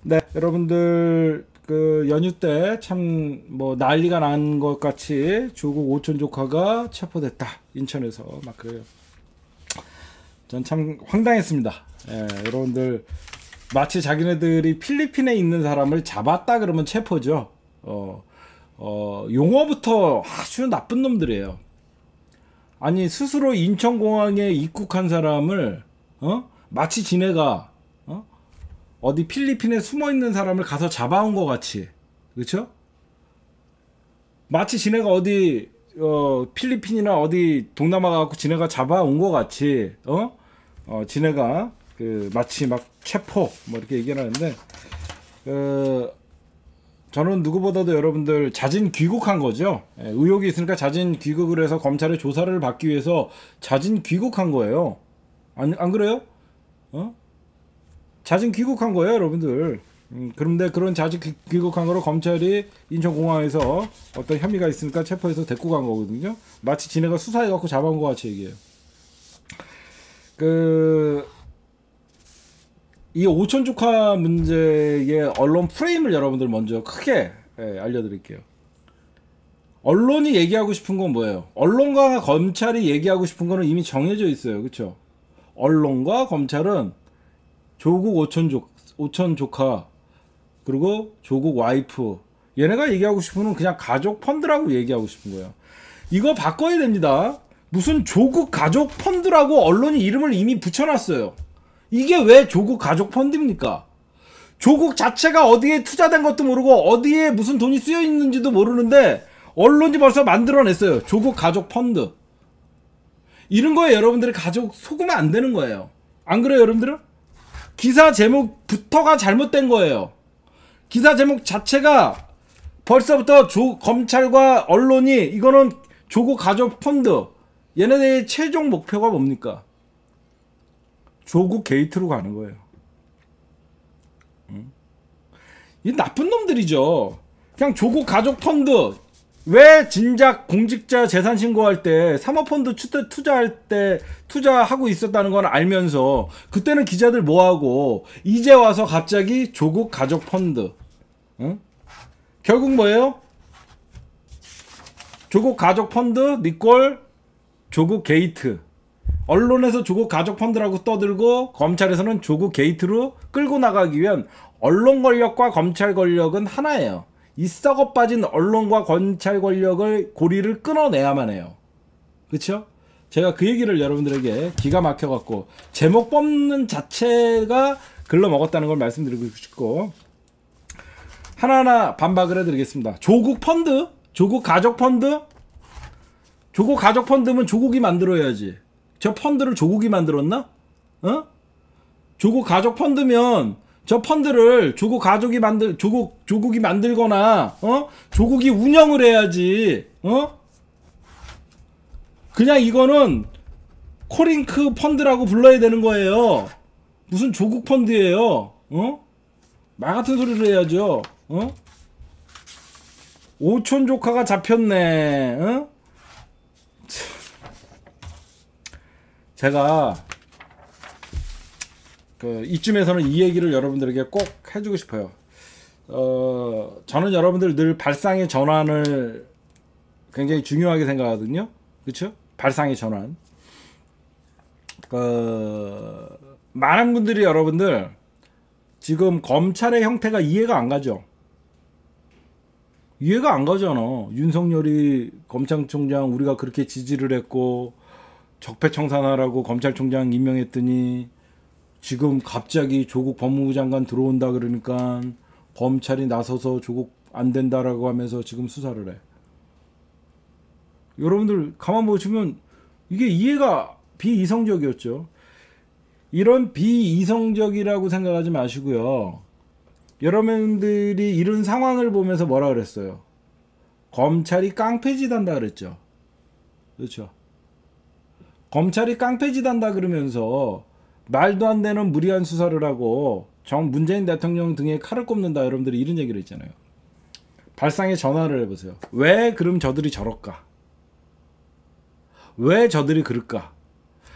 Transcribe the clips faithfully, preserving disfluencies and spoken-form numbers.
네, 여러분들 그 연휴 때 참 뭐 난리가 난 것 같이 조국 오촌 조카가 체포됐다. 인천에서 막 그래요. 전 참 황당했습니다. 예, 여러분들 마치 자기네들이 필리핀에 있는 사람을 잡았다 그러면 체포죠. 어, 어, 용어부터 아주 나쁜 놈들이에요. 아니 스스로 인천공항에 입국한 사람을 어? 마치 지네가 어? 어디 필리핀에 숨어 있는 사람을 가서 잡아온 것 같이, 그렇죠? 마치 지네가 어디 어, 필리핀이나 어디 동남아 가고 지네가 잡아온 것 같이, 어? 어, 지네가 그 마치 막 체포 뭐 이렇게 얘기를 하는데, 어, 저는 누구보다도 여러분들 자진 귀국한 거죠. 예, 의혹이 있으니까 자진 귀국을 해서 검찰의 조사를 받기 위해서 자진 귀국한 거예요. 안, 안 그래요? 어? 자진 귀국한 거예요, 여러분들. 음, 그런데 그런 자진 귀국한 거로 검찰이 인천공항에서 어떤 혐의가 있으니까 체포해서 데리고 간 거거든요. 마치 지네가 수사해갖고 잡아온 것 같이 얘기해요. 그, 이 오촌 조카 문제의 언론 프레임을 여러분들 먼저 크게 예, 알려드릴게요. 언론이 얘기하고 싶은 건 뭐예요? 언론과 검찰이 얘기하고 싶은 거는 이미 정해져 있어요. 그렇죠? 언론과 검찰은 조국 오촌, 조, 오촌 조카 그리고 조국 와이프, 얘네가 얘기하고 싶은 건 그냥 가족 펀드라고 얘기하고 싶은 거예요. 이거 바꿔야 됩니다. 무슨 조국 가족 펀드라고 언론이 이름을 이미 붙여놨어요. 이게 왜 조국 가족 펀드입니까? 조국 자체가 어디에 투자된 것도 모르고 어디에 무슨 돈이 쓰여 있는지도 모르는데 언론이 벌써 만들어냈어요. 조국 가족 펀드. 이런 거에 여러분들이 가족 속으면 안 되는 거예요. 안 그래요, 여러분들은? 기사 제목부터가 잘못된 거예요. 기사 제목 자체가 벌써부터 조, 검찰과 언론이 이거는 조국 가족 펀드, 얘네들의 최종 목표가 뭡니까? 조국 게이트로 가는 거예요. 응? 이 나쁜 놈들이죠. 그냥 조국 가족 펀드, 왜 진작 공직자 재산 신고할 때 사모펀드 투자, 투자할 때 투자하고 있었다는 건 알면서 그때는 기자들 뭐하고 이제 와서 갑자기 조국 가족 펀드, 응? 결국 뭐예요? 조국 가족 펀드 니꼴 조국 게이트. 언론에서 조국 가족 펀드라고 떠들고 검찰에서는 조국 게이트로 끌고 나가기 위한 언론 권력과 검찰 권력은 하나예요. 이 썩어 빠진 언론과 검찰 권력을 고리를 끊어내야만 해요. 그쵸? 제가 그 얘기를 여러분들에게 기가 막혀갖고 제목 뽑는 자체가 글러먹었다는 걸 말씀드리고 싶고, 하나하나 반박을 해드리겠습니다. 조국 펀드? 조국 가족 펀드? 조국 가족 펀드면 조국이 만들어야지. 저 펀드를 조국이 만들었나? 어? 조국 가족 펀드면 저 펀드를 조국 가족이 만들, 조국, 조국이 만들거나, 어? 조국이 운영을 해야지, 어? 그냥 이거는 코링크 펀드라고 불러야 되는 거예요. 무슨 조국 펀드예요, 어? 말 같은 소리를 해야죠, 어? 오촌 조카가 잡혔네, 어? 제가 그 이쯤에서는 이 얘기를 여러분들에게 꼭 해주고 싶어요. 어, 저는 여러분들 늘 발상의 전환을 굉장히 중요하게 생각하거든요. 그렇죠? 발상의 전환. 어, 많은 분들이 여러분들 지금 검찰의 형태가 이해가 안 가죠. 이해가 안 가잖아. 윤석열이 검찰총장 우리가 그렇게 지지를 했고 적폐청산하라고 검찰총장 임명했더니 지금 갑자기 조국 법무부 장관 들어온다 그러니까 검찰이 나서서 조국 안 된다라고 하면서 지금 수사를 해. 여러분들 가만 보시면 이게 이해가 비이성적이었죠. 이런 비이성적이라고 생각하지 마시고요. 여러분들이 이런 상황을 보면서 뭐라 그랬어요? 검찰이 깡패짓 한다 그랬죠. 그렇죠. 검찰이 깡패짓 한다 그러면서 말도 안 되는 무리한 수사를 하고 정 문재인 대통령 등에 칼을 꼽는다, 여러분들이 이런 얘기를 했잖아요. 발상의 전환을 해보세요. 왜 그럼 저들이 저럴까? 왜 저들이 그럴까?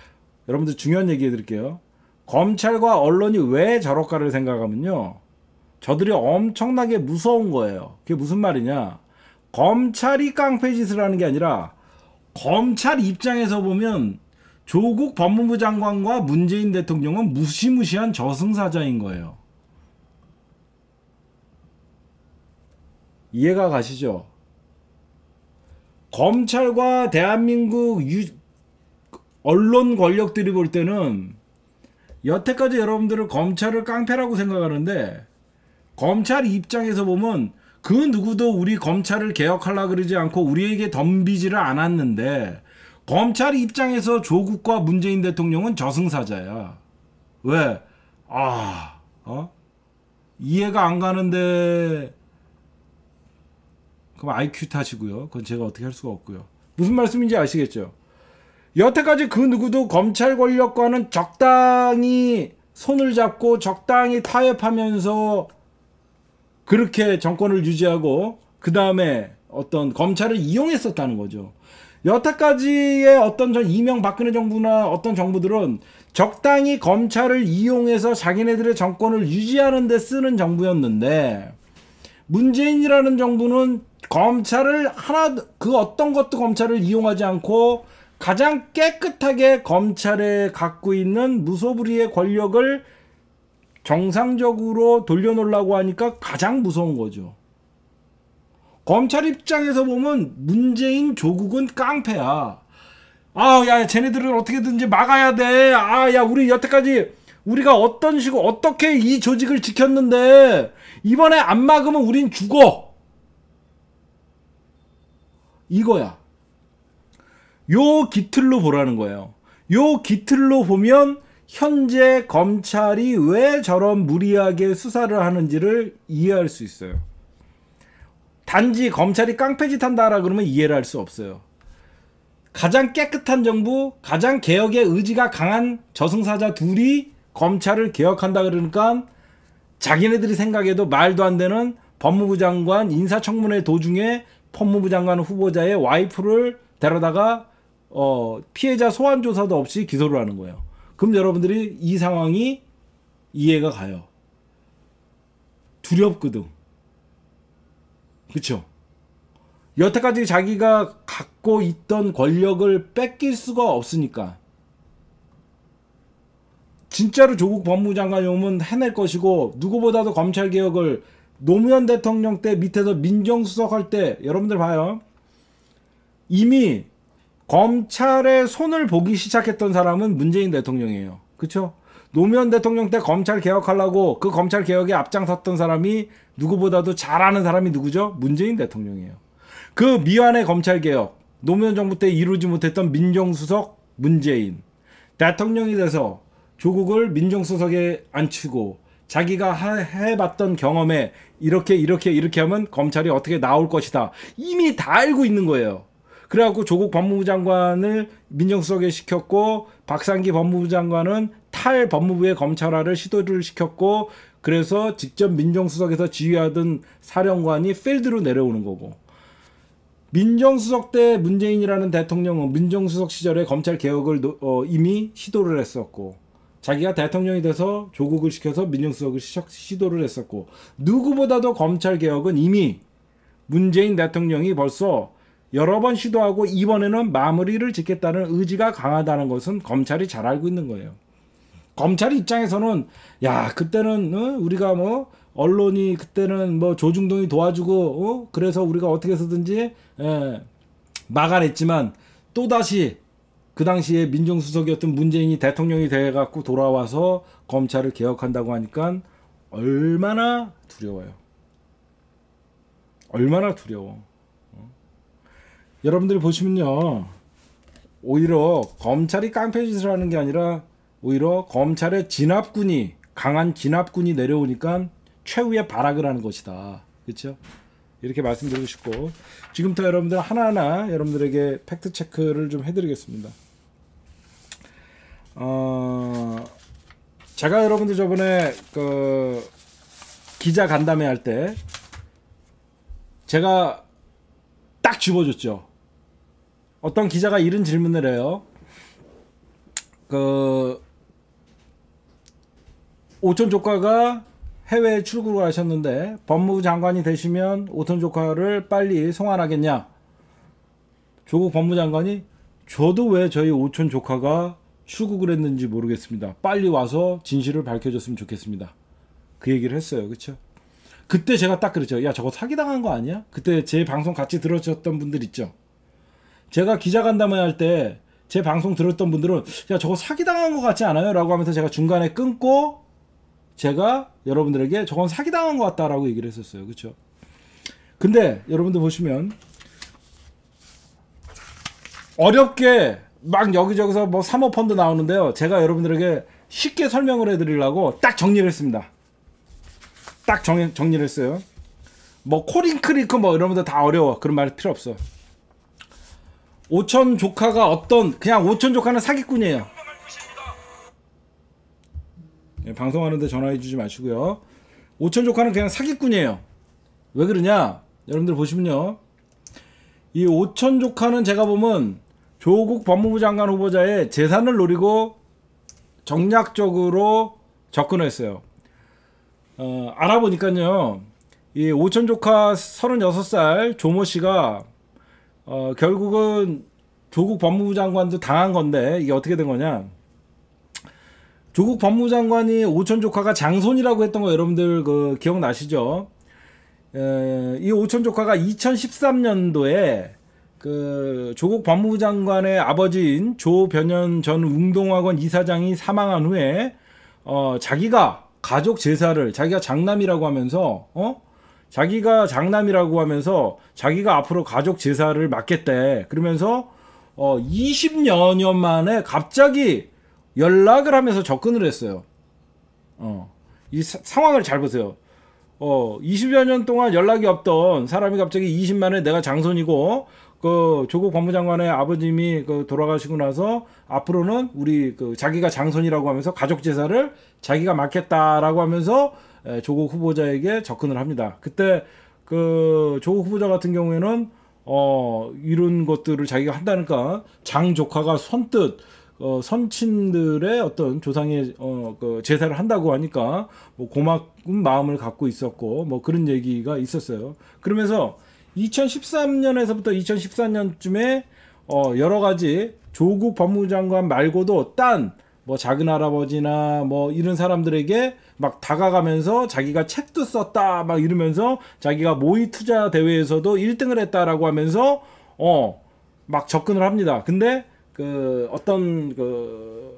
여러분들 중요한 얘기 해드릴게요. 검찰과 언론이 왜 저럴까를 생각하면요, 저들이 엄청나게 무서운 거예요. 그게 무슨 말이냐? 검찰이 깡패짓을 하는 게 아니라 검찰 입장에서 보면 조국 법무부 장관과 문재인 대통령은 무시무시한 저승사자인 거예요. 이해가 가시죠? 검찰과 대한민국 유, 언론 권력들이 볼 때는 여태까지 여러분들은 검찰을 깡패라고 생각하는데 검찰 입장에서 보면 그 누구도 우리 검찰을 개혁하려고 그러지 않고 우리에게 덤비지를 않았는데 검찰 입장에서 조국과 문재인 대통령은 저승사자야. 왜? 아, 어? 이해가 안 가는데 그럼 아이큐 탓이고요. 그건 제가 어떻게 할 수가 없고요. 무슨 말씀인지 아시겠죠? 여태까지 그 누구도 검찰 권력과는 적당히 손을 잡고 적당히 타협하면서 그렇게 정권을 유지하고 그 다음에 어떤 검찰을 이용했었다는 거죠. 여태까지의 어떤 전 이명박근혜 정부나 어떤 정부들은 적당히 검찰을 이용해서 자기네들의 정권을 유지하는 데 쓰는 정부였는데 문재인이라는 정부는 검찰을 하나 그 어떤 것도 검찰을 이용하지 않고 가장 깨끗하게 검찰에 갖고 있는 무소불위의 권력을 정상적으로 돌려놓으려고 하니까 가장 무서운 거죠. 검찰 입장에서 보면 문재인 조국은 깡패야. 아, 야, 쟤네들은 어떻게든지 막아야 돼. 아, 야, 우리 여태까지 우리가 어떤 식으로 어떻게 이 조직을 지켰는데 이번에 안 막으면 우린 죽어. 이거야. 요 기틀로 보라는 거예요. 요 기틀로 보면 현재 검찰이 왜 저런 무리하게 수사를 하는지를 이해할 수 있어요. 단지 검찰이 깡패짓 한다라 그러면 이해를 할 수 없어요. 가장 깨끗한 정부, 가장 개혁의 의지가 강한 저승사자 둘이 검찰을 개혁한다 그러니까 자기네들이 생각해도 말도 안 되는 법무부 장관 인사청문회 도중에 법무부 장관 후보자의 와이프를 데려다가 어, 피해자 소환 조사도 없이 기소를 하는 거예요. 그럼 여러분들이 이 상황이 이해가 가요. 두렵거든. 그쵸? 여태까지 자기가 갖고 있던 권력을 뺏길 수가 없으니까. 진짜로 조국 법무부 장관이 오면 해낼 것이고 누구보다도 검찰개혁을 노무현 대통령 때 밑에서 민정수석 할 때 여러분들 봐요. 이미 검찰의 손을 보기 시작했던 사람은 문재인 대통령이에요. 그쵸? 노무현 대통령 때 검찰 개혁하려고 그 검찰 개혁에 앞장섰던 사람이 누구보다도 잘하는 사람이 누구죠? 문재인 대통령이에요. 그 미완의 검찰 개혁, 노무현 정부 때 이루지 못했던 민정수석 문재인. 대통령이 돼서 조국을 민정수석에 앉히고 자기가 해봤던 경험에 이렇게 이렇게 이렇게 하면 검찰이 어떻게 나올 것이다. 이미 다 알고 있는 거예요. 그래갖고 조국 법무부 장관을 민정수석에 시켰고 박상기 법무부 장관은 탈 법무부의 검찰화를 시도를 시켰고 그래서 직접 민정수석에서 지휘하던 사령관이 필드로 내려오는 거고 민정수석 때 문재인이라는 대통령은 민정수석 시절에 검찰개혁을 어, 이미 시도를 했었고 자기가 대통령이 돼서 조국을 시켜서 민정수석을 시도를 했었고 누구보다도 검찰개혁은 이미 문재인 대통령이 벌써 여러 번 시도하고 이번에는 마무리를 짓겠다는 의지가 강하다는 것은 검찰이 잘 알고 있는 거예요. 검찰 입장에서는 야 그때는 어? 우리가 뭐 언론이 그때는 뭐 조중동이 도와주고 어? 그래서 우리가 어떻게 해서든지 예, 막아냈지만 또다시 그 당시에 민정수석이었던 문재인이 대통령이 돼갖고 돌아와서 검찰을 개혁한다고 하니까 얼마나 두려워요. 얼마나 두려워. 어? 여러분들이 보시면요. 오히려 검찰이 깡패짓을 하는 게 아니라 오히려 검찰의 진압군이 강한 진압군이 내려오니까 최후의 발악을 하는 것이다. 그렇죠? 이렇게 말씀드리고 싶고 지금부터 여러분들 하나하나 여러분들에게 팩트 체크를 좀 해드리겠습니다. 어, 제가 여러분들 저번에 그 기자 간담회 할 때 제가 딱 집어줬죠. 어떤 기자가 이런 질문을 해요. 그 오촌 조카가 해외에 출국을 하셨는데 법무부 장관이 되시면 오촌 조카를 빨리 송환하겠냐? 조국 법무장관이 저도 왜 저희 오촌 조카가 출국을 했는지 모르겠습니다. 빨리 와서 진실을 밝혀줬으면 좋겠습니다. 그 얘기를 했어요. 그렇죠? 그때 제가 딱 그랬죠. 야, 저거 사기당한 거 아니야? 그때 제 방송 같이 들으셨던 분들 있죠. 제가 기자간담회 할 때 제 방송 들었던 분들은 야, 저거 사기당한 거 같지 않아요? 라고 하면서 제가 중간에 끊고 제가 여러분들에게 저건 사기당한 것 같다라고 얘기를 했었어요. 그렇죠? 근데 여러분들 보시면 어렵게 막 여기저기서 뭐 사모펀드 나오는데요. 제가 여러분들에게 쉽게 설명을 해드리려고 딱 정리를 했습니다. 딱 정, 정리를 했어요. 뭐 코링크리크 뭐 이러면서 다 어려워. 그런 말 필요 없어. 오촌 조카가 어떤 그냥 오촌 조카는 사기꾼이에요. 네, 방송하는데 전화해 주지 마시고요. 오촌 조카는 그냥 사기꾼이에요. 왜 그러냐? 여러분들 보시면요. 이 오촌 조카는 제가 보면 조국 법무부 장관 후보자의 재산을 노리고 정략적으로 접근했어요. 어, 알아보니까요. 이 오촌 조카 서른여섯 살 조모 씨가 어, 결국은 조국 법무부 장관도 당한 건데 이게 어떻게 된 거냐? 조국 법무부 장관이 오촌 조카가 장손이라고 했던 거 여러분들 그 기억나시죠? 에, 이 오촌 조카가 이천십삼 년도에 그 조국 법무부 장관의 아버지인 조변현 전 웅동학원 이사장이 사망한 후에 어, 자기가 가족 제사를 자기가 장남이라고 하면서 어? 자기가 장남이라고 하면서 자기가 앞으로 가족 제사를 맡겠대. 그러면서 어 이십여 년 만에 갑자기 연락을 하면서 접근을 했어요. 어. 이 사, 상황을 잘 보세요. 어 이십여 년 동안 연락이 없던 사람이 갑자기 이십 만에 내가 장손이고 그 조국 법무장관의 아버님이 그 돌아가시고 나서 앞으로는 우리 그 자기가 장손이라고 하면서 가족 제사를 자기가 맡겠다라고 하면서 조국 후보자에게 접근을 합니다. 그때 그 조국 후보자 같은 경우에는 어 이런 것들을 자기가 한다니까 장 조카가 선뜻 어 선친들의 어떤 조상의 어 그 제사를 한다고 하니까 뭐 고마운 마음을 갖고 있었고 뭐 그런 얘기가 있었어요. 그러면서 이천십삼 년에서부터 이천십사 년쯤에 어 여러 가지 조국 법무부 장관 말고도 딴 뭐 작은 할아버지나 뭐 이런 사람들에게 막 다가가면서 자기가 책도 썼다 막 이러면서 자기가 모의 투자 대회에서도 일 등을 했다라고 하면서 어 막 접근을 합니다. 근데 그 어떤 그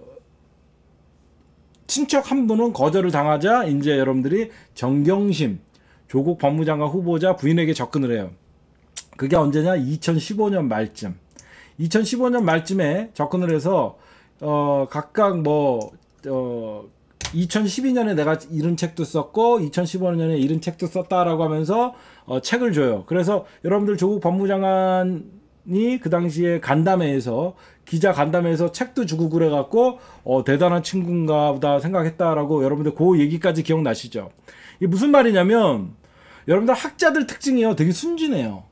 친척 한 분은 거절을 당하자 이제 여러분들이 정경심 조국 법무장관 후보자 부인에게 접근을 해요. 그게 언제냐? 이천십오 년 말쯤. 이천십오 년 말쯤에 접근을 해서 어 각각 뭐 어 이천십이 년에 내가 이런 책도 썼고 이천십오 년에 이런 책도 썼다라고 하면서 어 책을 줘요. 그래서 여러분들 조국 법무장관이 그 당시에 간담회에서 기자 간담회에서 책도 주고 그래갖고 어 대단한 친구인가 보다 생각했다라고 여러분들 그 얘기까지 기억나시죠? 이게 무슨 말이냐면 여러분들 학자들 특징이요. 되게 순진해요.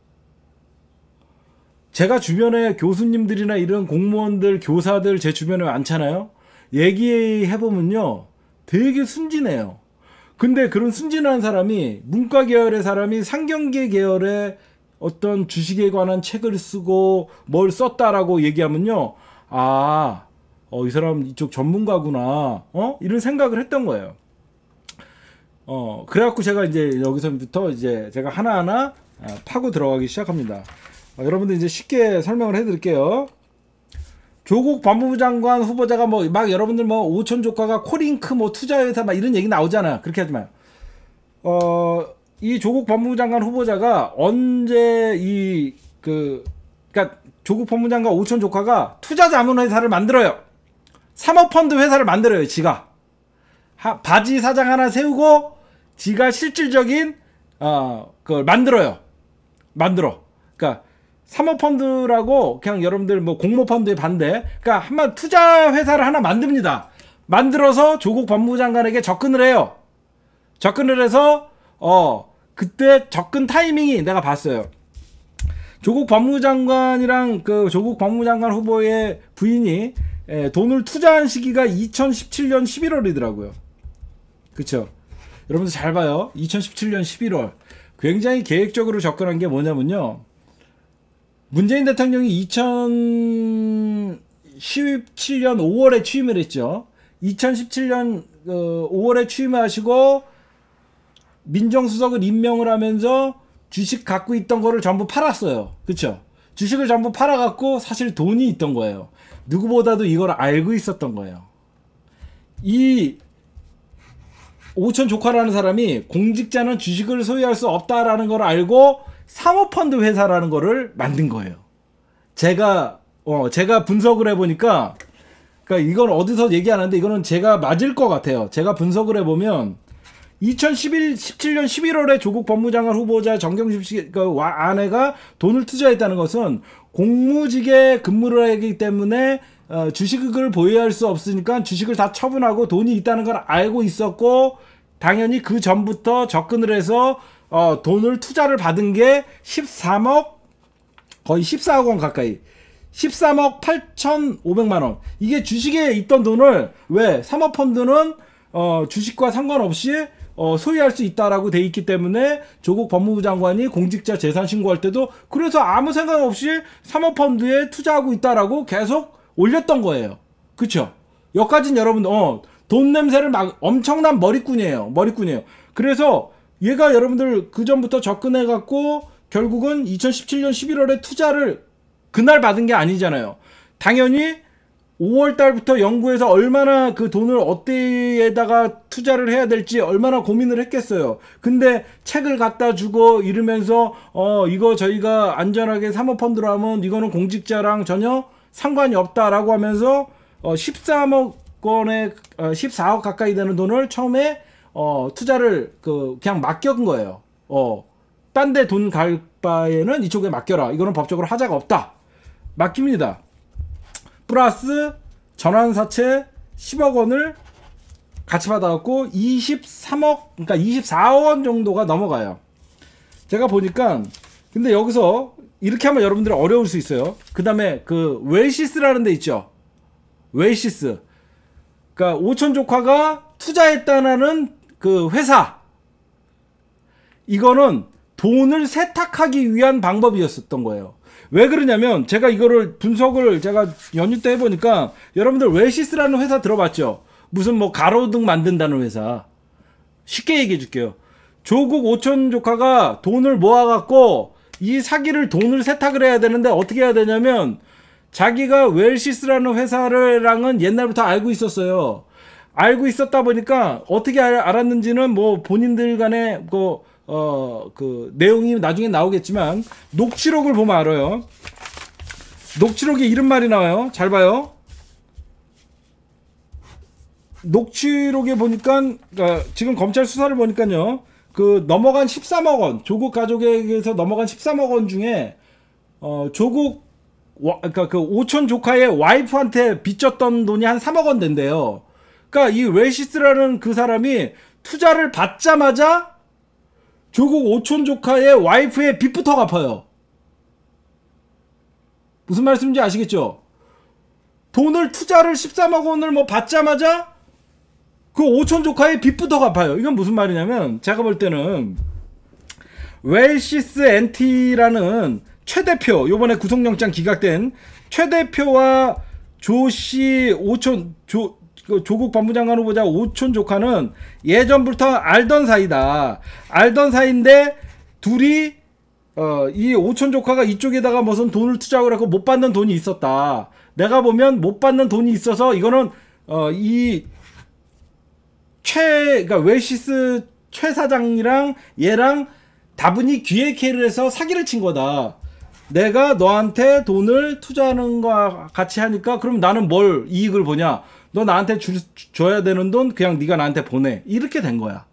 제가 주변에 교수님들이나 이런 공무원들, 교사들 제 주변에 많잖아요. 얘기해보면요. 되게 순진해요. 근데 그런 순진한 사람이 문과 계열의 사람이 상경계 계열의 어떤 주식에 관한 책을 쓰고 뭘 썼다라고 얘기하면요. 아, 어, 이 사람 이쪽 전문가구나. 어? 이런 생각을 했던 거예요. 어, 그래갖고 제가 이제 여기서부터 이제 제가 하나하나 파고 들어가기 시작합니다. 어, 여러분들 이제 쉽게 설명을 해드릴게요. 조국 법무부 장관 후보자가 뭐 막 여러분들 뭐 오촌 조카가 코링크 뭐 투자회사 막 이런 얘기 나오잖아요. 그렇게 하지 마요. 어, 이 조국 법무부 장관 후보자가 언제 이 그 그러니까 조국 법무부 장관 오촌 조카가 투자자문회사를 만들어요. 사모펀드 회사를 만들어요. 지가 하, 바지 사장 하나 세우고 지가 실질적인 어 그걸 만들어요. 만들어. 그러니까 사모펀드라고 그냥 여러분들 뭐 공모펀드에 반대. 그러니까 한번 투자 회사를 하나 만듭니다. 만들어서 조국 법무부 장관에게 접근을 해요. 접근을 해서 어 그때 접근 타이밍이 내가 봤어요. 조국 법무부 장관이랑 그 조국 법무부 장관 후보의 부인이 에, 돈을 투자한 시기가 이천십칠 년 십일월이더라고요. 그쵸? 여러분들 잘 봐요. 이천십칠 년 십일월 굉장히 계획적으로 접근한 게 뭐냐면요. 문재인 대통령이 이천십칠 년 오월에 취임을 했죠. 이천십칠 년 오월에 취임하시고 민정수석을 임명을 하면서 주식 갖고 있던 거를 전부 팔았어요. 그쵸? 주식을 전부 팔아갖고 사실 돈이 있던 거예요. 누구보다도 이걸 알고 있었던 거예요. 이 오천 조카라는 사람이 공직자는 주식을 소유할 수 없다라는 걸 알고 사모펀드 회사라는 거를 만든 거예요. 제가 어 제가 분석을 해보니까, 그러니까 이건 어디서 얘기 안 하는데 이거는 제가 맞을 것 같아요. 제가 분석을 해보면 이천십칠 년 십일월에 조국 법무장관 후보자 정경심 씨 그 아내가 돈을 투자했다는 것은 공무직에 근무를 하기 때문에 어, 주식을 보유할 수 없으니까 주식을 다 처분하고 돈이 있다는 걸 알고 있었고, 당연히 그 전부터 접근을 해서 어, 돈을 투자를 받은 게 십삼억, 거의 십사억 원 가까이, 십삼억 팔천오백만 원. 이게 주식에 있던 돈을, 왜 사모펀드는 어, 주식과 상관없이 어, 소유할 수 있다라고 돼 있기 때문에 조국 법무부 장관이 공직자 재산 신고할 때도 그래서 아무 생각 없이 사모펀드에 투자하고 있다라고 계속 올렸던 거예요. 그쵸? 여기까지는 여러분, 어, 돈 냄새를 막 엄청난 머리꾼이에요. 머리꾼이에요. 그래서 얘가 여러분들 그 전부터 접근해갖고 결국은 이천십칠 년 십일월에 투자를 그날 받은 게 아니잖아요. 당연히 오월 달부터 연구해서 얼마나 그 돈을 어디에다가 투자를 해야 될지 얼마나 고민을 했겠어요. 근데 책을 갖다 주고 이러면서 어 이거 저희가 안전하게 사모펀드로 하면 이거는 공직자랑 전혀 상관이 없다라고 하면서 어 십삼억 원에 어 십사억 가까이 되는 돈을 처음에 어 투자를 그 그냥 맡겨둔 거예요. 어 딴 데 돈 갈 바에는 이쪽에 맡겨라. 이거는 법적으로 하자가 없다. 맡깁니다. 플러스 전환사채 십억 원을 같이 받아갖고 이십삼억, 그러니까 이십사억 원 정도가 넘어가요. 제가 보니까, 근데 여기서 이렇게 하면 여러분들이 어려울 수 있어요. 그 다음에 그 웰시스라는 데 있죠. 웰시스. 그러니까 오천 조카가 투자했다는 그 회사. 이거는 돈을 세탁하기 위한 방법이었었던 거예요. 왜 그러냐면 제가 이거를 분석을 제가 연휴 때 해보니까, 여러분들 웰시스라는 회사 들어봤죠? 무슨 뭐 가로등 만든다는 회사. 쉽게 얘기해 줄게요. 조국 오천 조카가 돈을 모아갖고 이 사기를 돈을 세탁을 해야 되는데 어떻게 해야 되냐면, 자기가 웰시스라는 회사랑은 옛날부터 알고 있었어요. 알고 있었다 보니까 어떻게 알, 알았는지는 뭐 본인들 간에 그 어, 그, 내용이 나중에 나오겠지만, 녹취록을 보면 알아요. 녹취록에 이런 말이 나와요. 잘 봐요. 녹취록에 보니까, 그러니까 지금 검찰 수사를 보니까요, 그, 넘어간 십삼억 원, 조국 가족에게서 넘어간 십삼억 원 중에, 어, 조국, 와, 그러니까 그 오천 조카의 와이프한테 빚졌던 돈이 한 삼억 원 된대요. 그러니까 이 웰시스라는 그 사람이 투자를 받자마자 조국 오천 조카의 와이프의 빚부터 갚아요. 무슨 말씀인지 아시겠죠? 돈을 투자를 십삼억 원을 뭐 받자마자 그 오천 조카의 빚부터 갚아요. 이건 무슨 말이냐면, 제가 볼 때는 웰시스 엔티라는 최 대표, 요번에 구속영장 기각된 최 대표와 조씨 오천 조 조국 법무장관 후보자 오천 조카는 예전부터 알던 사이다. 알던 사이인데 둘이 어, 이 오천 조카가 이쪽에다가 무슨 돈을 투자하고 하고 못 받는 돈이 있었다. 내가 보면 못 받는 돈이 있어서 이거는 어, 이 최, 그러니까 웰시스 최 사장이랑 얘랑 다분히 기획회를 해서 사기를 친 거다. 내가 너한테 돈을 투자하는 거와 같이 하니까 그럼 나는 뭘 이익을 보냐? 너 나한테 주, 줘야 되는 돈 그냥 네가 나한테 보내. 이렇게 된 거야.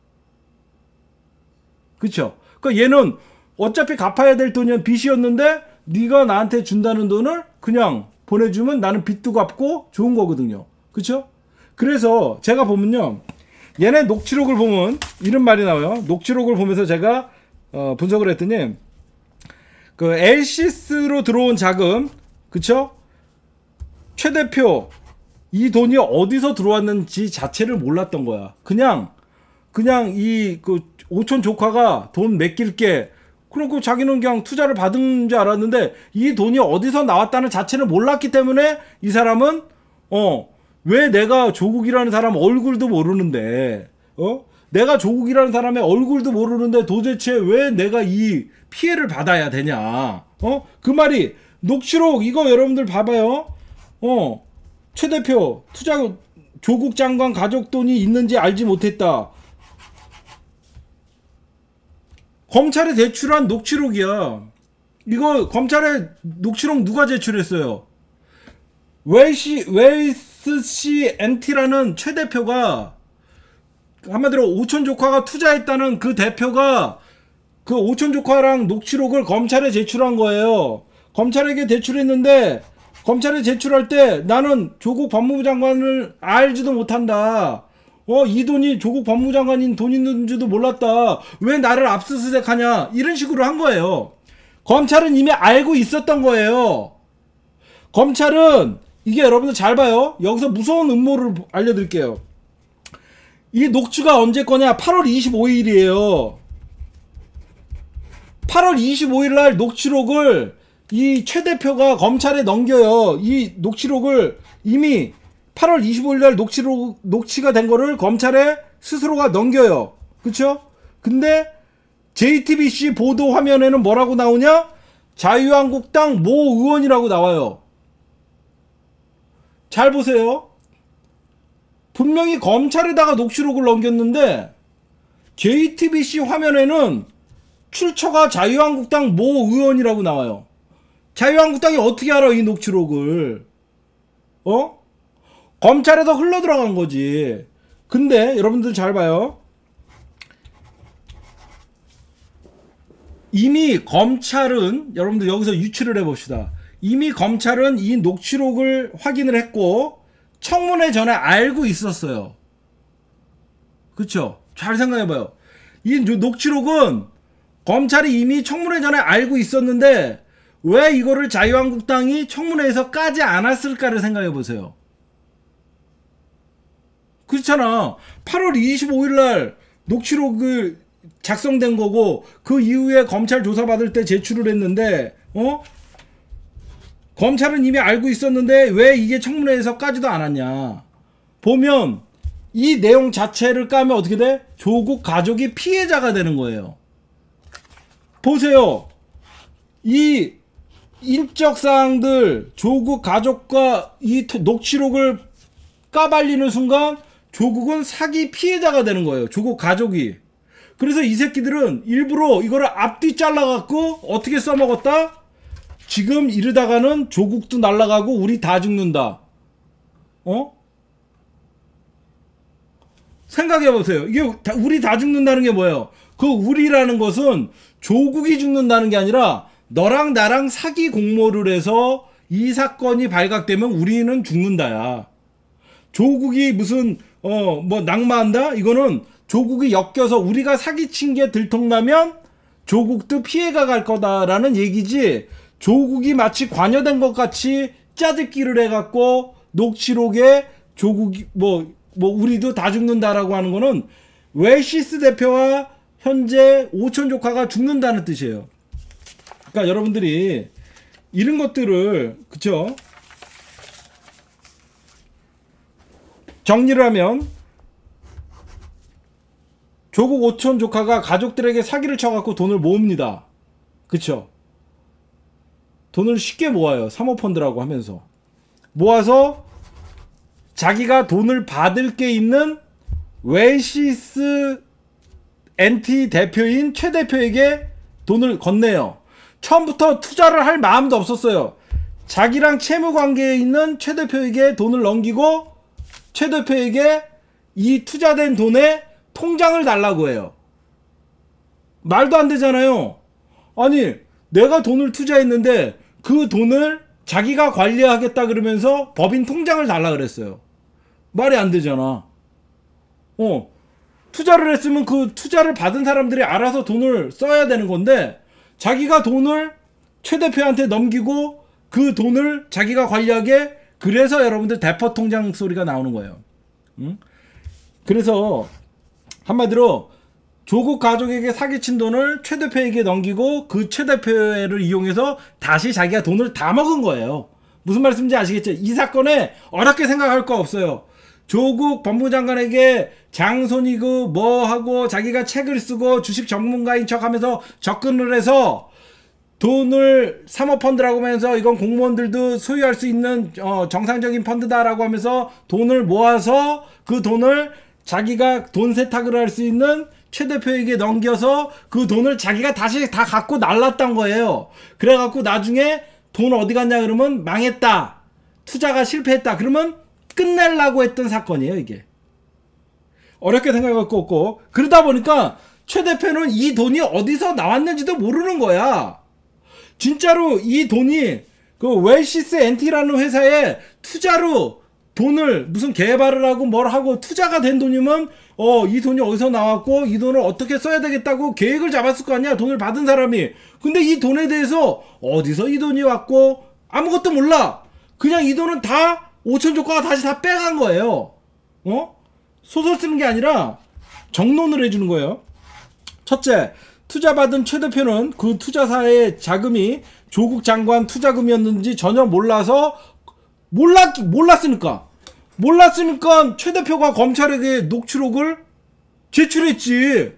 그쵸? 그러니까 얘는 어차피 갚아야 될 돈이 빚이었는데 네가 나한테 준다는 돈을 그냥 보내주면 나는 빚도 갚고 좋은 거거든요. 그쵸? 그래서 제가 보면요, 얘네 녹취록을 보면 이런 말이 나와요. 녹취록을 보면서 제가 어, 분석을 했더니, 그 엘시스로 들어온 자금, 그쵸? 최 대표 이 돈이 어디서 들어왔는지 자체를 몰랐던 거야. 그냥 그냥 이 그 오촌 조카가 돈 맡길게. 그리고 자기는 그냥 투자를 받은 줄 알았는데 이 돈이 어디서 나왔다는 자체를 몰랐기 때문에 이 사람은 어, 왜 내가 조국이라는 사람 얼굴도 모르는데 어? 내가 조국이라는 사람의 얼굴도 모르는데 도대체 왜 내가 이 피해를 받아야 되냐? 어? 그 말이 녹취록 이거 여러분들 봐봐요. 어, 최 대표 투자 조국 장관 가족 돈이 있는지 알지 못했다. 검찰에 제출한 녹취록이야. 이거 검찰에 녹취록 누가 제출했어요? 웨이시 웨이스시 엔티라는 최 대표가 한마디로 오촌 조카가 투자했다는 그 대표가 그 오촌 조카랑 녹취록을 검찰에 제출한 거예요. 검찰에게 제출했는데 검찰에 제출할 때 나는 조국 법무부 장관을 알지도 못한다. 어, 이 돈이 조국 법무부 장관인 돈 있는지도 몰랐다. 왜 나를 압수수색하냐. 이런 식으로 한 거예요. 검찰은 이미 알고 있었던 거예요. 검찰은 이게 여러분들 잘 봐요. 여기서 무서운 음모를 알려드릴게요. 이 녹취가 언제 거냐? 팔월 이십오일이에요. 팔월 이십오일 날 녹취록을 이 최 대표가 검찰에 넘겨요. 이 녹취록을 이미 팔월 이십오일 날 녹취록, 녹취가 된 거를 검찰에 스스로가 넘겨요. 그쵸? 근데 제이티비씨 보도 화면에는 뭐라고 나오냐? 자유한국당 모 의원이라고 나와요. 잘 보세요. 분명히 검찰에다가 녹취록을 넘겼는데 제이티비씨 화면에는 출처가 자유한국당 모 의원이라고 나와요. 자유한국당이 어떻게 알아 이 녹취록을? 어? 검찰에서 흘러 들어간 거지. 근데 여러분들 잘 봐요. 이미 검찰은 여러분들 여기서 유추를 해봅시다. 이미 검찰은 이 녹취록을 확인을 했고 청문회 전에 알고 있었어요. 그쵸? 잘 생각해봐요. 이 녹취록은 검찰이 이미 청문회 전에 알고 있었는데 왜 이거를 자유한국당이 청문회에서 까지 않았을까를 생각해보세요. 그렇잖아. 팔월 이십오일 날 녹취록을 작성된 거고 그 이후에 검찰 조사받을 때 제출을 했는데 어? 검찰은 이미 알고 있었는데 왜 이게 청문회에서 까지도 않았냐. 보면 이 내용 자체를 까면 어떻게 돼? 조국 가족이 피해자가 되는 거예요. 보세요. 이 인적사항들 조국 가족과 이 녹취록을 까발리는 순간 조국은 사기 피해자가 되는 거예요. 조국 가족이. 그래서 이 새끼들은 일부러 이거를 앞뒤 잘라갖고 어떻게 써먹었다? 지금 이러다가는 조국도 날아가고 우리 다 죽는다. 어? 생각해보세요. 이게 우리 다 죽는다는 게 뭐예요? 그 우리라는 것은 조국이 죽는다는 게 아니라 너랑 나랑 사기 공모를 해서 이 사건이 발각되면 우리는 죽는다야. 조국이 무슨 어 뭐 낙마한다? 이거는 조국이 엮여서 우리가 사기친 게 들통나면 조국도 피해가 갈 거다라는 얘기지. 조국이 마치 관여된 것 같이 짜깁기를 해갖고 녹취록에 조국이 뭐 뭐 우리도 다 죽는다라고 하는 거는 웨시스 대표와 현재 오촌 조카가 죽는다는 뜻이에요. 그러니까 여러분들이 이런 것들을 그쵸? 정리를 하면 조국 오촌 조카가 가족들에게 사기를 쳐갖고 돈을 모읍니다. 그쵸? 돈을 쉽게 모아요. 사모펀드라고 하면서 모아서 자기가 돈을 받을 게 있는 웨시스 엔티 대표인 최 대표에게 돈을 건네요. 처음부터 투자를 할 마음도 없었어요. 자기랑 채무 관계에 있는 최 대표에게 돈을 넘기고 최 대표에게 이 투자된 돈의 통장을 달라고 해요. 말도 안 되잖아요. 아니 내가 돈을 투자했는데 그 돈을 자기가 관리하겠다 그러면서 법인 통장을 달라 그랬어요. 말이 안 되잖아. 어, 투자를 했으면 그 투자를 받은 사람들이 알아서 돈을 써야 되는 건데 자기가 돈을 최 대표한테 넘기고 그 돈을 자기가 관리하게. 그래서 여러분들 대포 통장 소리가 나오는 거예요. 응? 그래서 한마디로 조국 가족에게 사기친 돈을 최 대표에게 넘기고 그 최 대표를 이용해서 다시 자기가 돈을 다 먹은 거예요. 무슨 말씀인지 아시겠죠? 이 사건에 어렵게 생각할 거 없어요. 조국 법무장관에게 장손이고 뭐하고 자기가 책을 쓰고 주식 전문가인 척하면서 접근을 해서 돈을 사모펀드라고 하면서 이건 공무원들도 소유할 수 있는 어, 정상적인 펀드다라고 하면서 돈을 모아서 그 돈을 자기가 돈 세탁을 할 수 있는 최 대표에게 넘겨서 그 돈을 자기가 다시 다 갖고 날랐던 거예요. 그래갖고 나중에 돈 어디 갔냐 그러면 망했다. 투자가 실패했다. 그러면 끝내려고 했던 사건이에요, 이게. 어렵게 생각할 거 없고. 그러다 보니까 최 대표는 이 돈이 어디서 나왔는지도 모르는 거야. 진짜로 이 돈이 그 웰시스 엔티라는 회사에 투자로 돈을 무슨 개발을 하고 뭘 하고 투자가 된 돈이면 어, 이 돈이 어디서 나왔고 이 돈을 어떻게 써야 되겠다고 계획을 잡았을 거 아니야, 돈을 받은 사람이. 근데 이 돈에 대해서 어디서 이 돈이 왔고 아무것도 몰라. 그냥 이 돈은 다 오천 조카가 다시 다 빼간 거예요. 어? 소설 쓰는 게 아니라 정론을 해주는 거예요. 첫째, 투자받은 최 대표는 그 투자사의 자금이 조국 장관 투자금이었는지 전혀 몰라서 몰랐, 몰랐으니까 몰랐으니까 최 대표가 검찰에게 녹취록을 제출했지.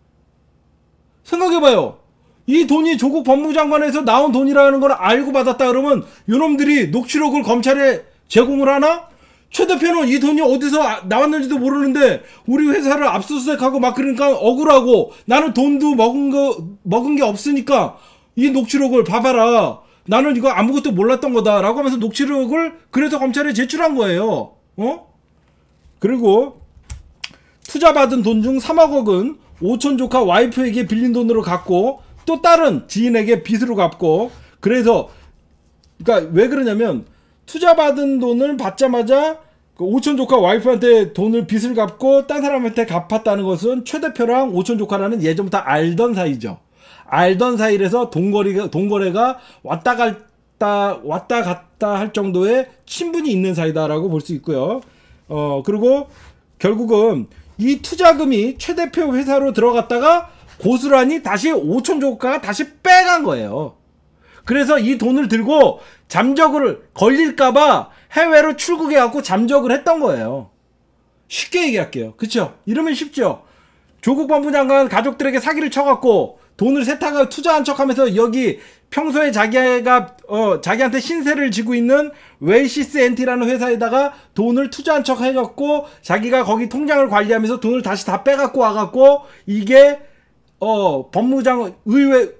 생각해봐요. 이 돈이 조국 법무장관에서 나온 돈이라는 걸 알고 받았다 그러면 요놈들이 녹취록을 검찰에 제공을 하나? 최 대표는 이 돈이 어디서 나왔는지도 모르는데 우리 회사를 압수수색하고 막 그러니까 억울하고 나는 돈도 먹은 거 먹은 게 없으니까 이 녹취록을 봐봐라. 나는 이거 아무것도 몰랐던 거다 라고 하면서 녹취록을 그래서 검찰에 제출한 거예요. 어? 그리고 투자받은 돈 중 삼억 원은 오촌 조카 와이프에게 빌린 돈으로 갚고 또 다른 지인에게 빚으로 갚고. 그래서 그러니까 왜 그러냐면 투자받은 돈을 받자마자 그 오촌 조카 와이프한테 돈을 빚을 갚고 딴 사람한테 갚았다는 것은 최 대표랑 오촌 조카라는 예전부터 알던 사이죠. 알던 사이라서 돈거리가, 돈거래가 왔다 갔다, 왔다 갔다 할 정도의 친분이 있는 사이다라고 볼 수 있고요. 어, 그리고 결국은 이 투자금이 최 대표 회사로 들어갔다가 고스란히 다시 오촌 조카가 다시 빼간 거예요. 그래서 이 돈을 들고 잠적을 걸릴까봐 해외로 출국해갖고 잠적을 했던 거예요. 쉽게 얘기할게요. 그쵸? 이러면 쉽죠? 조국 법무장관 가족들에게 사기를 쳐갖고 돈을 세탁하고 투자한 척하면서 여기 평소에 자기가 어 자기한테 신세를 지고 있는 웰시스 엔티라는 회사에다가 돈을 투자한 척 해갖고 자기가 거기 통장을 관리하면서 돈을 다시 다 빼갖고 와갖고 이게 어 법무장 의회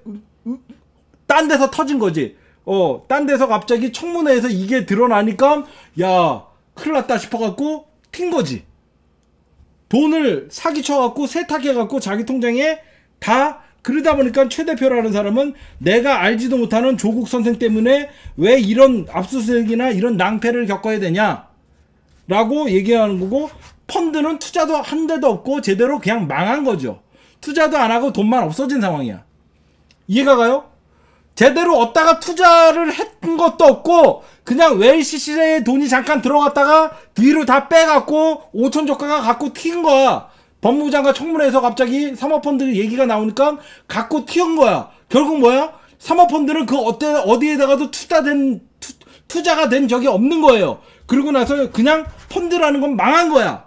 딴 데서 터진 거지. 어, 딴 데서 갑자기 청문회에서 이게 드러나니까 야, 큰일 났다 싶어갖고 튄 거지. 돈을 사기쳐갖고 세탁해갖고 자기 통장에 다. 그러다 보니까 최 대표라는 사람은 내가 알지도 못하는 조국 선생 때문에 왜 이런 압수수색이나 이런 낭패를 겪어야 되냐 라고 얘기하는 거고, 펀드는 투자도 한 대도 없고 제대로 그냥 망한 거죠. 투자도 안 하고 돈만 없어진 상황이야. 이해가 가요? 제대로 얻다가 투자를 했던 것도 없고 그냥 웰시스에 돈이 잠깐 들어갔다가 뒤로 다 빼갖고 오천 조카가 갖고 튀은 거야. 법무장관 청문회에서 갑자기 사모펀드 얘기가 나오니까 갖고 튀은 거야. 결국 뭐야? 사모펀드는 그 어때, 어디에다가도 투자된 투, 투자가 된 적이 없는 거예요. 그리고 나서 그냥 펀드라는 건 망한 거야.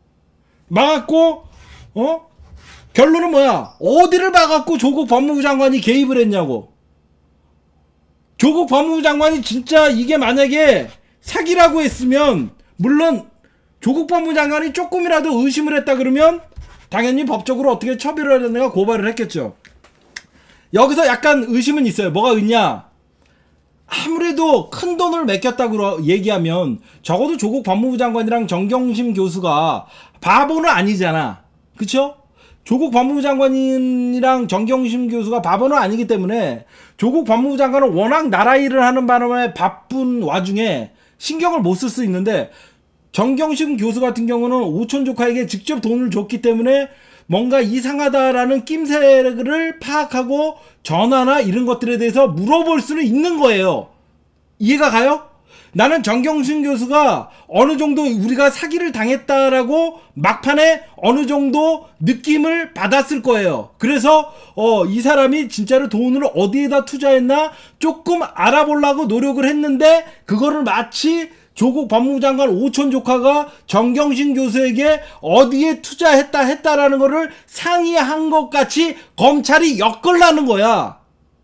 망했고 어? 결론은 뭐야? 어디를 봐갖고 조국 법무부 장관이 개입을 했냐고. 조국 법무부 장관이 진짜 이게 만약에 사기라고 했으면, 물론 조국 법무부 장관이 조금이라도 의심을 했다 그러면 당연히 법적으로 어떻게 처벌을 해야 되나 고발을 했겠죠. 여기서 약간 의심은 있어요. 뭐가 있냐? 아무래도 큰 돈을 맡겼다고 얘기하면 적어도 조국 법무부 장관이랑 정경심 교수가 바보는 아니잖아. 그쵸? 조국 법무부 장관이랑 정경심 교수가 바보는 아니기 때문에 조국 법무부 장관은 워낙 나라 일을 하는 바람에 바쁜 와중에 신경을 못 쓸 수 있는데, 정경심 교수 같은 경우는 오촌 조카에게 직접 돈을 줬기 때문에 뭔가 이상하다라는 낌새를 파악하고 전화나 이런 것들에 대해서 물어볼 수는 있는 거예요. 이해가 가요? 나는 정경심 교수가 어느 정도 우리가 사기를 당했다라고 막판에 어느 정도 느낌을 받았을 거예요. 그래서 어, 이 사람이 진짜로 돈을 어디에다 투자했나 조금 알아보려고 노력을 했는데 그거를 마치 조국 법무부 장관 오촌 조카가 정경심 교수에게 어디에 투자했다 했다라는 거를 상의한 것 같이 검찰이 엮으려는 거야.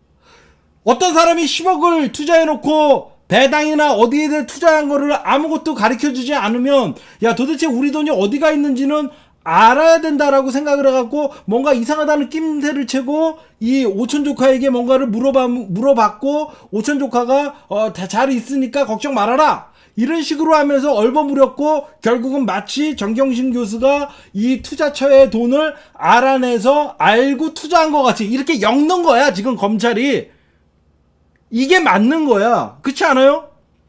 어떤 사람이 십억을 투자해놓고 배당이나 어디에 투자한 거를 아무것도 가르쳐주지 않으면 야 도대체 우리 돈이 어디가 있는지는 알아야 된다라고 생각을 해갖고 뭔가 이상하다는 낌새를 채고 이 오촌 조카에게 뭔가를 물어봐, 물어봤고 오촌 조카가 어, 다 잘 있으니까 걱정 말아라 이런 식으로 하면서 얼버무렸고 결국은 마치 정경심 교수가 이 투자처의 돈을 알아내서 알고 투자한 것 같이 이렇게 엮는 거야 지금 검찰이. 이게 맞는 거야. 그렇지 않아요?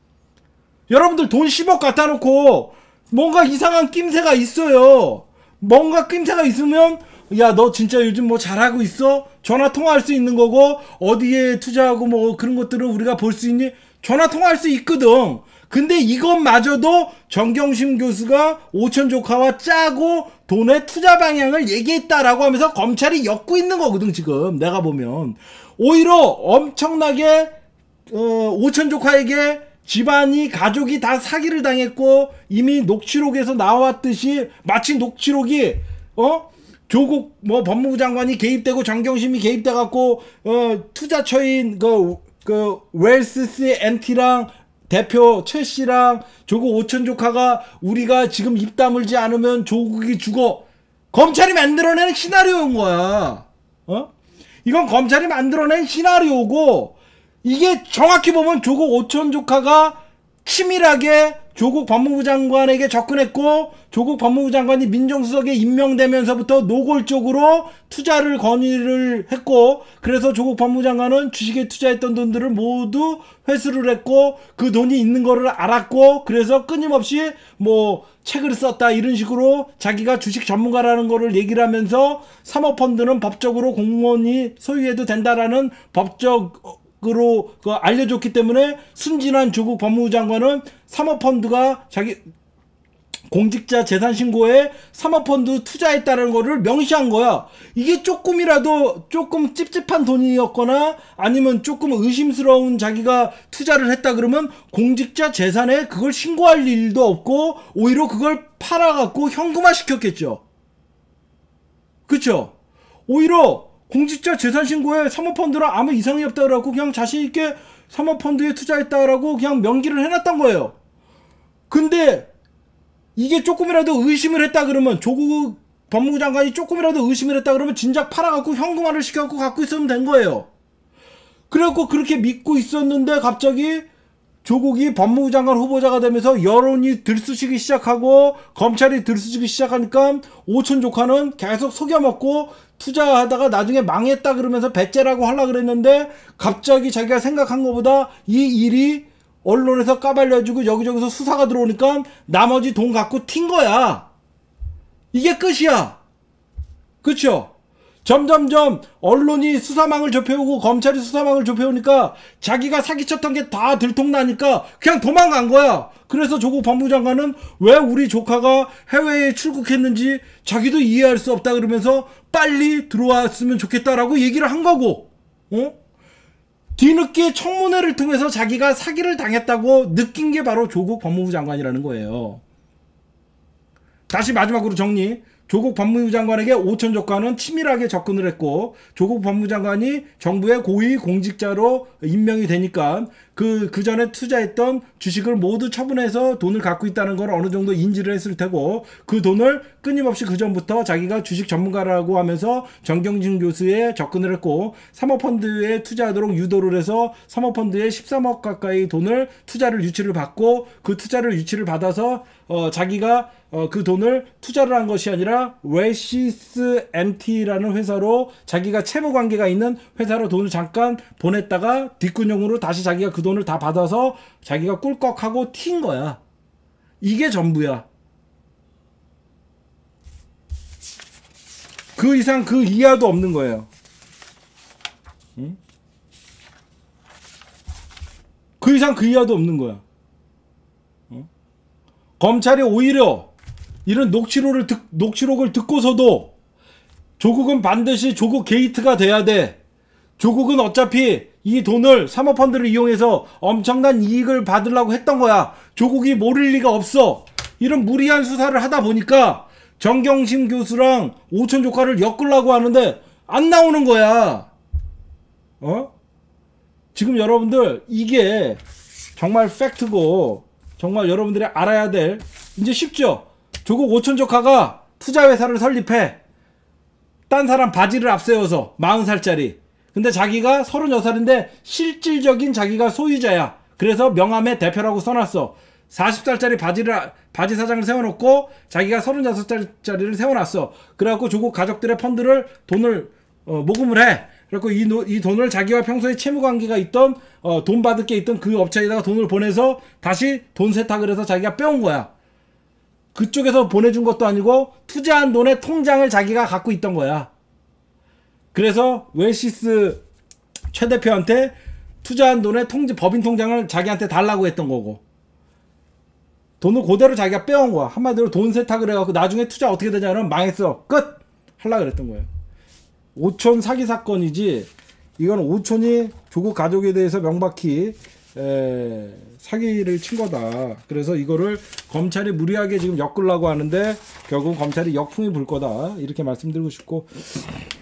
여러분들 돈 십억 갖다 놓고 뭔가 이상한 낌새가 있어요. 뭔가 낌새가 있으면 야 너 진짜 요즘 뭐 잘하고 있어? 전화 통화할 수 있는 거고 어디에 투자하고 뭐 그런 것들은 우리가 볼 수 있니? 전화 통화할 수 있거든. 근데 이것마저도 정경심 교수가 오촌 조카와 짜고 돈의 투자 방향을 얘기했다라고 하면서 검찰이 엮고 있는 거거든 지금 내가 보면. 오히려 엄청나게 어, 오촌 조카에게 집안이 가족이 다 사기를 당했고 이미 녹취록에서 나왔듯이 마치 녹취록이 어 조국 뭐 법무부 장관이 개입되고 정경심이 개입돼 갖고 어 투자처인 그 그 웰스스 엔티랑 대표 최 씨랑 조국 오촌 조카가 우리가 지금 입 다물지 않으면 조국이 죽어 검찰이 만들어낸 시나리오인 거야. 어? 이건 검찰이 만들어낸 시나리오고 이게 정확히 보면 조국 오촌 조카가 치밀하게 조국 법무부 장관에게 접근했고 조국 법무부 장관이 민정수석에 임명되면서부터 노골적으로 투자를 건의를 했고 그래서 조국 법무부 장관은 주식에 투자했던 돈들을 모두 회수를 했고 그 돈이 있는 거를 알았고 그래서 끊임없이 뭐 책을 썼다 이런 식으로 자기가 주식 전문가라는 거를 얘기를 하면서 사모펀드는 법적으로 공무원이 소유해도 된다라는 법적 으로 그 알려줬기 때문에 순진한 조국 법무부 장관은 사모펀드가 자기 공직자 재산 신고에 사모펀드 투자했다는 거를 명시한 거야. 이게 조금이라도 조금 찝찝한 돈이었거나 아니면 조금 의심스러운 자기가 투자를 했다 그러면 공직자 재산에 그걸 신고할 일도 없고 오히려 그걸 팔아갖고 현금화 시켰겠죠. 그쵸? 오히려 공직자 재산 신고에 사모펀드랑 아무 이상이 없다고 그냥 자신있게 사모펀드에 투자했다라고 그냥 명기를 해놨던 거예요. 근데 이게 조금이라도 의심을 했다 그러면 조국 법무부 장관이 조금이라도 의심을 했다 그러면 진작 팔아갖고 현금화를 시켜갖고 갖고 있으면 된 거예요. 그래갖고 그렇게 믿고 있었는데 갑자기 조국이 법무부 장관 후보자가 되면서 여론이 들쑤시기 시작하고 검찰이 들쑤시기 시작하니까 오촌 조카는 계속 속여먹고 투자하다가 나중에 망했다 그러면서 배째라고 하려고 그랬는데 갑자기 자기가 생각한 것보다 이 일이 언론에서 까발려주고 여기저기서 수사가 들어오니까 나머지 돈 갖고 튄 거야. 이게 끝이야. 그쵸? 점점점 언론이 수사망을 좁혀오고 검찰이 수사망을 좁혀오니까 자기가 사기쳤던 게 다 들통나니까 그냥 도망간 거야. 그래서 조국 법무부 장관은 왜 우리 조카가 해외에 출국했는지 자기도 이해할 수 없다 그러면서 빨리 들어왔으면 좋겠다라고 얘기를 한 거고 어? 뒤늦게 청문회를 통해서 자기가 사기를 당했다고 느낀 게 바로 조국 법무부 장관이라는 거예요. 다시 마지막으로 정리. 조국 법무부 장관에게 오촌 조카는 치밀하게 접근을 했고 조국 법무부 장관이 정부의 고위 공직자로 임명이 되니까 그, 그 전에 투자했던 주식을 모두 처분해서 돈을 갖고 있다는 걸 어느 정도 인지를 했을 테고 그 돈을 끊임없이 그 전부터 자기가 주식 전문가라고 하면서 정경심 교수에 접근을 했고 사모펀드에 투자하도록 유도를 해서 사모펀드에 십삼억 가까이 돈을 투자를 유치를 받고 그 투자를 유치를 받아서 어, 자기가 어, 그 돈을 투자를 한 것이 아니라 웰시스 엠티라는 회사로 자기가 채무 관계가 있는 회사로 돈을 잠깐 보냈다가 뒷근용으로 다시 자기가 그 돈을 다 받아서 자기가 꿀꺽하고 튄 거야. 이게 전부야. 그 이상 그 이하도 없는 거예요. 응? 그 이상 그 이하도 없는 거야. 검찰이 오히려 이런 녹취록을, 듣, 녹취록을 듣고서도 조국은 반드시 조국 게이트가 돼야 돼. 조국은 어차피 이 돈을 사모펀드를 이용해서 엄청난 이익을 받으려고 했던 거야. 조국이 모를 리가 없어. 이런 무리한 수사를 하다 보니까 정경심 교수랑 오천 조카를 엮으려고 하는데 안 나오는 거야. 어? 지금 여러분들 이게 정말 팩트고 정말 여러분들이 알아야 될, 이제 쉽죠? 조국 오천 조카가 투자회사를 설립해. 딴 사람 바지를 앞세워서 마흔 살짜리. 근데 자기가 서른여섯 살인데 실질적인 자기가 소유자야. 그래서 명함에 대표라고 써놨어. 마흔 살짜리 바지를, 바지 사장을 세워놓고 자기가 서른여섯 살짜리를 세워놨어. 그래갖고 조국 가족들의 펀드를 돈을 어, 모금을 해. 그래갖고 이, 노, 이 돈을 자기와 평소에 채무관계가 있던 어, 돈 받을 게 있던 그 업체에다가 돈을 보내서 다시 돈 세탁을 해서 자기가 빼온 거야. 그쪽에서 보내준 것도 아니고 투자한 돈의 통장을 자기가 갖고 있던 거야. 그래서 웰시스 최 대표한테 투자한 돈의 통지, 법인 통장을 자기한테 달라고 했던 거고, 돈을 그대로 자기가 빼온 거야. 한마디로 돈 세탁을 해갖고 나중에 투자 어떻게 되냐면 망했어. 끝! 하려고 그랬던 거예요. 오촌 사기 사건이지, 이건 오촌이 조국 가족에 대해서 명백히 에, 사기를 친 거다. 그래서 이거를 검찰이 무리하게 지금 엮으려고 하는데 결국 검찰이 역풍이 불 거다. 이렇게 말씀드리고 싶고,